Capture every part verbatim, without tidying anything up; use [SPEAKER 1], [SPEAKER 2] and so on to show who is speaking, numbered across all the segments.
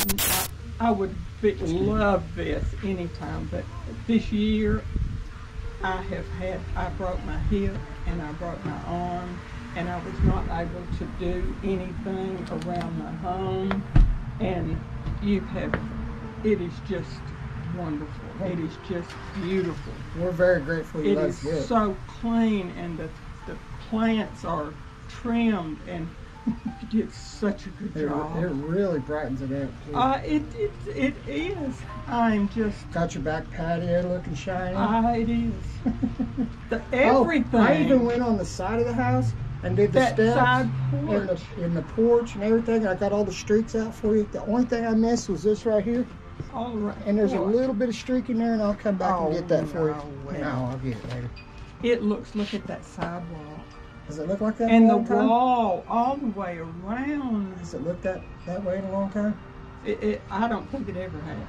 [SPEAKER 1] I, I would be, love this anytime, but this year I have had, I broke my hip and I broke my arm, and I was not able to do anything around my home, and you have, it is just wonderful. It is just beautiful.
[SPEAKER 2] We're very grateful you
[SPEAKER 1] It
[SPEAKER 2] let
[SPEAKER 1] is
[SPEAKER 2] us do it.
[SPEAKER 1] so clean, and the, the plants are trimmed, and you did such a good
[SPEAKER 2] It,
[SPEAKER 1] job.
[SPEAKER 2] it really brightens it up too.
[SPEAKER 1] Uh, it, it, it is. I'm just,
[SPEAKER 2] Got your back patio looking shiny.
[SPEAKER 1] uh, it is. The, everything.
[SPEAKER 2] Oh, I even went on the side of the house and did the
[SPEAKER 1] That
[SPEAKER 2] steps
[SPEAKER 1] side
[SPEAKER 2] and
[SPEAKER 1] porch.
[SPEAKER 2] the, and the porch and everything. I got all the streaks out for you. The only thing I missed was this right here.
[SPEAKER 1] All right.
[SPEAKER 2] And there's a
[SPEAKER 1] Boy,
[SPEAKER 2] little bit of streak in there, and I'll come back
[SPEAKER 1] Oh,
[SPEAKER 2] and get that for you.
[SPEAKER 1] no, well.
[SPEAKER 2] No, I'll get it later.
[SPEAKER 1] It looks, look at that sidewalk.
[SPEAKER 2] Does it look like that
[SPEAKER 1] And
[SPEAKER 2] in a
[SPEAKER 1] the
[SPEAKER 2] long time?
[SPEAKER 1] wall all the way around.
[SPEAKER 2] Has it looked that, that way in a long time?
[SPEAKER 1] It, it, I don't think it ever has.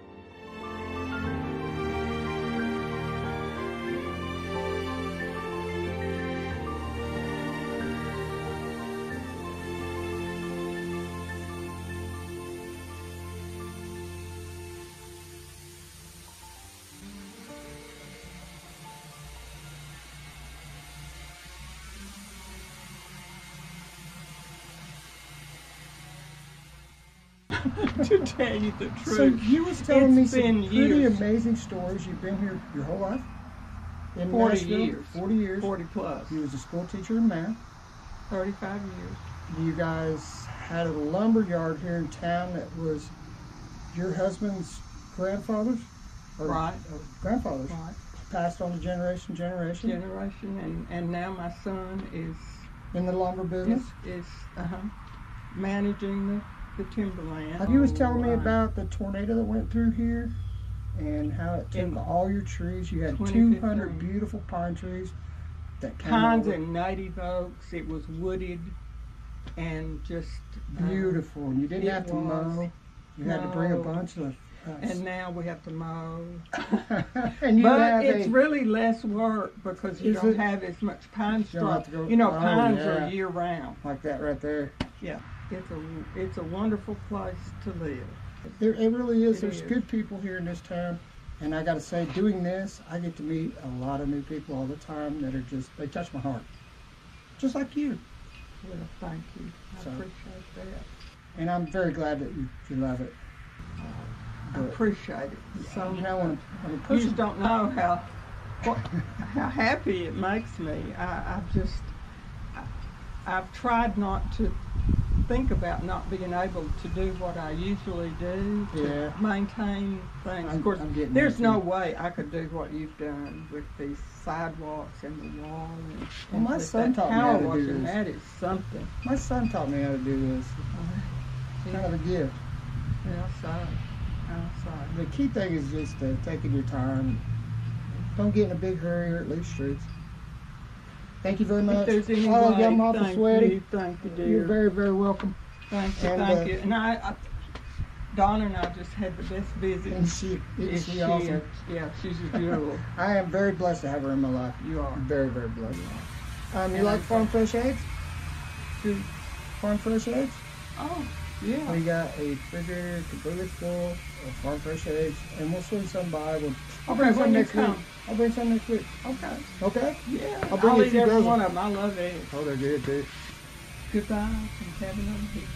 [SPEAKER 1] To tell you the truth.
[SPEAKER 2] So you was telling
[SPEAKER 1] It's
[SPEAKER 2] me some
[SPEAKER 1] been
[SPEAKER 2] pretty
[SPEAKER 1] years.
[SPEAKER 2] amazing stories. You've been here your whole life? In
[SPEAKER 1] forty
[SPEAKER 2] Nashville?
[SPEAKER 1] years.
[SPEAKER 2] forty years.
[SPEAKER 1] forty plus.
[SPEAKER 2] You was a school teacher in math.
[SPEAKER 1] thirty-five years.
[SPEAKER 2] You guys had a lumber yard here in town that was your husband's grandfather's? Or,
[SPEAKER 1] Right.
[SPEAKER 2] or grandfather's.
[SPEAKER 1] Right.
[SPEAKER 2] Passed on to generation, generation.
[SPEAKER 1] Generation, and, and now my son is
[SPEAKER 2] in the lumber business.
[SPEAKER 1] is, is uh-huh, managing the, the timberland.
[SPEAKER 2] You was telling me
[SPEAKER 1] Right.
[SPEAKER 2] about the tornado that went through here and how it took
[SPEAKER 1] In
[SPEAKER 2] all your trees. You had
[SPEAKER 1] twenty
[SPEAKER 2] two hundred
[SPEAKER 1] fifteen.
[SPEAKER 2] beautiful pine trees that came
[SPEAKER 1] Pines
[SPEAKER 2] over.
[SPEAKER 1] and native oaks. It was wooded and just uh,
[SPEAKER 2] Beautiful. And you didn't
[SPEAKER 1] it
[SPEAKER 2] have to
[SPEAKER 1] was.
[SPEAKER 2] mow. You had to bring a
[SPEAKER 1] No.
[SPEAKER 2] bunch of. Uh,
[SPEAKER 1] And now we have to mow.
[SPEAKER 2] and you
[SPEAKER 1] But
[SPEAKER 2] have
[SPEAKER 1] it's
[SPEAKER 2] a,
[SPEAKER 1] really less work because you
[SPEAKER 2] Is
[SPEAKER 1] don't
[SPEAKER 2] it?
[SPEAKER 1] have as much pine
[SPEAKER 2] You don't have
[SPEAKER 1] straw.
[SPEAKER 2] to go-
[SPEAKER 1] You know,
[SPEAKER 2] oh,
[SPEAKER 1] pines
[SPEAKER 2] yeah.
[SPEAKER 1] are year round.
[SPEAKER 2] like that right there.
[SPEAKER 1] Yeah, it's a it's a wonderful place to live.
[SPEAKER 2] There, it really is.
[SPEAKER 1] It
[SPEAKER 2] There's
[SPEAKER 1] is.
[SPEAKER 2] good people here in this town. And I got to say, doing this, I get to meet a lot of new people all the time that are just, they touch my heart. Just like you.
[SPEAKER 1] Well, thank you. I
[SPEAKER 2] So-
[SPEAKER 1] appreciate that.
[SPEAKER 2] And I'm very glad that you, you love it.
[SPEAKER 1] I
[SPEAKER 2] But,
[SPEAKER 1] appreciate it. So
[SPEAKER 2] you know, when, when a
[SPEAKER 1] you
[SPEAKER 2] person
[SPEAKER 1] just don't know how what, how happy it makes me. I, I've just I, I've tried not to think about not being able to do what I usually do to
[SPEAKER 2] Yeah.
[SPEAKER 1] maintain things.
[SPEAKER 2] I'm-
[SPEAKER 1] of course,
[SPEAKER 2] I'm getting
[SPEAKER 1] there's
[SPEAKER 2] there,
[SPEAKER 1] no
[SPEAKER 2] too.
[SPEAKER 1] way I could do what you've done with these sidewalks and the wall. And,
[SPEAKER 2] Well,
[SPEAKER 1] and
[SPEAKER 2] my
[SPEAKER 1] with
[SPEAKER 2] son
[SPEAKER 1] that
[SPEAKER 2] taught me how
[SPEAKER 1] power
[SPEAKER 2] to do
[SPEAKER 1] washing.
[SPEAKER 2] this.
[SPEAKER 1] That is something.
[SPEAKER 2] My son taught me how to do this. It's kind of a gift.
[SPEAKER 1] Outside, outside.
[SPEAKER 2] The key thing is just uh, taking your time. Don't get in a big hurry or at least streets. Thank you very
[SPEAKER 1] If
[SPEAKER 2] much.
[SPEAKER 1] there's any
[SPEAKER 2] oh,
[SPEAKER 1] way,
[SPEAKER 2] I'm awful
[SPEAKER 1] thank
[SPEAKER 2] sweaty.
[SPEAKER 1] you, thank you, dear.
[SPEAKER 2] You're very, very welcome.
[SPEAKER 1] Thank you,
[SPEAKER 2] And,
[SPEAKER 1] thank
[SPEAKER 2] uh,
[SPEAKER 1] you. And I, I, Donna and I just had the best visit.
[SPEAKER 2] And she,
[SPEAKER 1] Is
[SPEAKER 2] is she
[SPEAKER 1] she
[SPEAKER 2] awesome?
[SPEAKER 1] is- Yeah, she's a jewel.
[SPEAKER 2] I am very blessed to have her in my life.
[SPEAKER 1] You are.
[SPEAKER 2] Very, very blessed. Um, you
[SPEAKER 1] And
[SPEAKER 2] like
[SPEAKER 1] I'm
[SPEAKER 2] farm fresh eggs?
[SPEAKER 1] She-
[SPEAKER 2] Farm fresh eggs?
[SPEAKER 1] Oh, yeah.
[SPEAKER 2] We got a refrigerator completely full of farm fresh eggs, and we'll swing some by. We'll, I'll
[SPEAKER 1] Okay,
[SPEAKER 2] bring
[SPEAKER 1] when
[SPEAKER 2] some
[SPEAKER 1] you
[SPEAKER 2] next week.
[SPEAKER 1] come.
[SPEAKER 2] I'll bring some next week.
[SPEAKER 1] Okay.
[SPEAKER 2] Okay?
[SPEAKER 1] Yeah.
[SPEAKER 2] I'll bring you a
[SPEAKER 1] eat
[SPEAKER 2] few
[SPEAKER 1] every
[SPEAKER 2] dozen.
[SPEAKER 1] one of them. I love eggs.
[SPEAKER 2] Oh, they're good, too.
[SPEAKER 1] Goodbye from Kevin on here.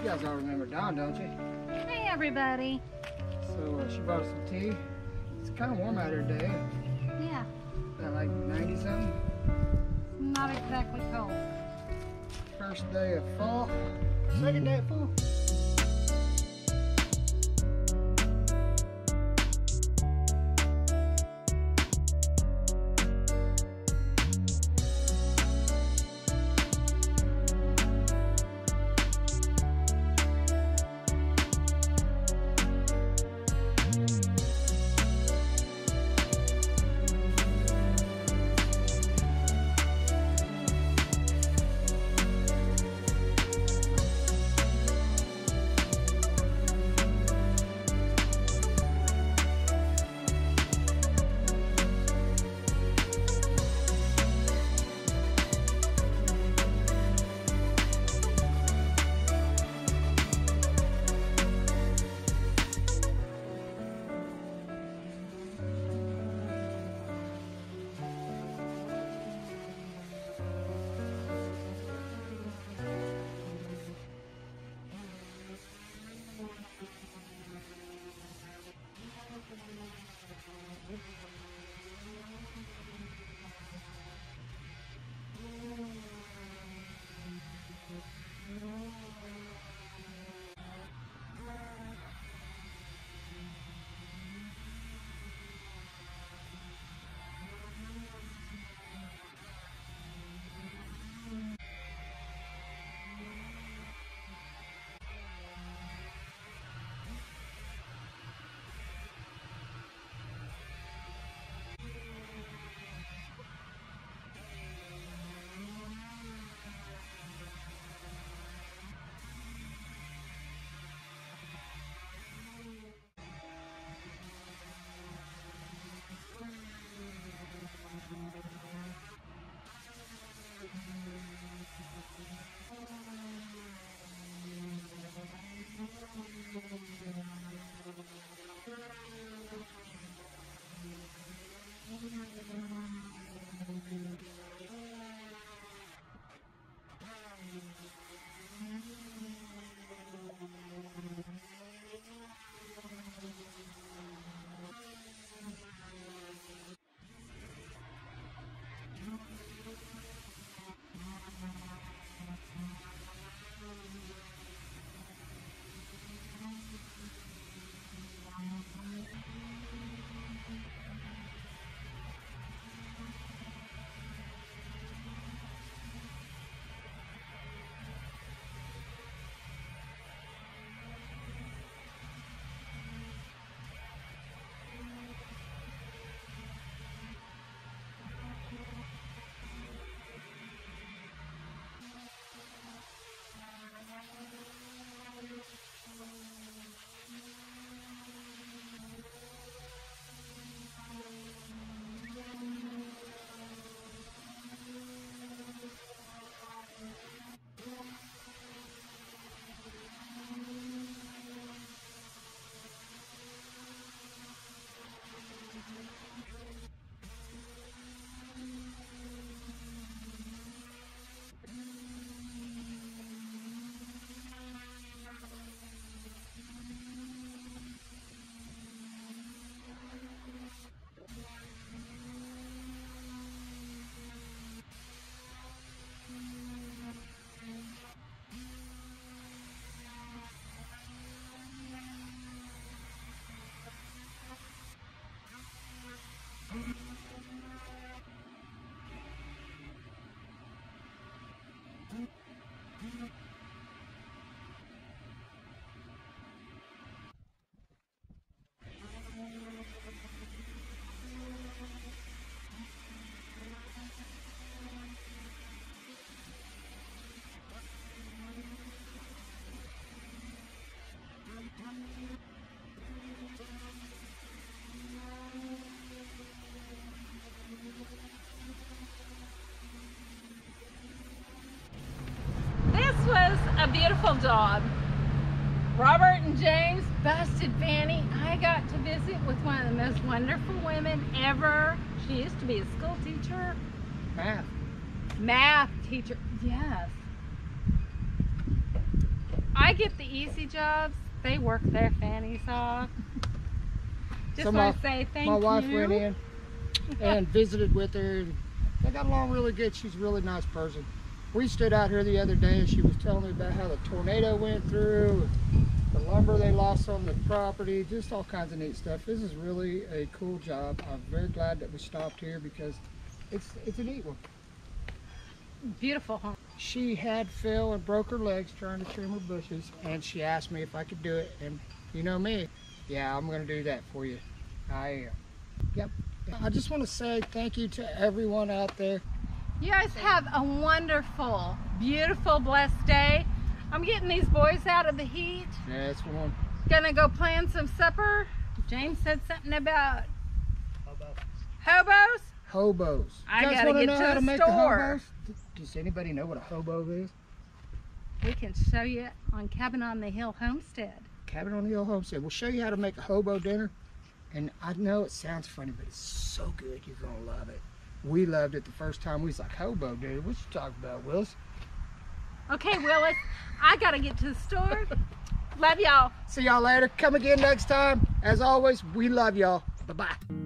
[SPEAKER 2] You guys all remember Dawn, don't you?
[SPEAKER 3] Hey, everybody.
[SPEAKER 2] So uh, she brought us some tea. It's kind of warm out here today.
[SPEAKER 3] Yeah,
[SPEAKER 2] About like ninety something.
[SPEAKER 3] not exactly cold.
[SPEAKER 2] First day of fall. Second day of fall.
[SPEAKER 3] Was a beautiful job. Robert and James busted Fanny. I got to visit with one of the most wonderful women ever. She used to be a school teacher.
[SPEAKER 2] Math.
[SPEAKER 3] Math teacher, yes. I get the easy jobs. They work their fannies off. Just
[SPEAKER 2] So
[SPEAKER 3] want
[SPEAKER 2] my-
[SPEAKER 3] to say thank
[SPEAKER 2] My
[SPEAKER 3] you.
[SPEAKER 2] wife went in and visited with her. And they got along really good. She's a really nice person. We stood out here the other day and she was telling me about how the tornado went through, the lumber they lost on the property, just all kinds of neat stuff. This is really a cool job. I'm very glad that we stopped here because it's it's a neat one.
[SPEAKER 3] Beautiful home.
[SPEAKER 2] She had fell and broke her legs trying to trim her bushes, and she asked me if I could do it, and you know me, yeah, I'm gonna do that for you. I am. Yep. I just want to say thank you to everyone out there.
[SPEAKER 3] You guys have a wonderful, beautiful, blessed day. I'm getting these boys out of the heat.
[SPEAKER 2] That's one.
[SPEAKER 3] Gonna go plan some supper. James said something about hobos.
[SPEAKER 2] Hobos.
[SPEAKER 3] I
[SPEAKER 2] You guys
[SPEAKER 3] gotta
[SPEAKER 2] wanna
[SPEAKER 3] get
[SPEAKER 2] know
[SPEAKER 3] to
[SPEAKER 2] how
[SPEAKER 3] the
[SPEAKER 2] to make
[SPEAKER 3] store.
[SPEAKER 2] the hobos? Does anybody know what a hobo is?
[SPEAKER 3] We can show you on Cabin on the Hill Homestead.
[SPEAKER 2] Cabin on the Hill Homestead. We'll show you how to make a hobo dinner. And I know it sounds funny, but it's so good. You're gonna love it. We loved it the first time. We was like, hobo dinner? What you talking about, Willis?
[SPEAKER 3] Okay, Willis, I gotta get to the store. Love y'all.
[SPEAKER 2] See y'all later. Come again next time. As always, we love y'all. Bye-bye.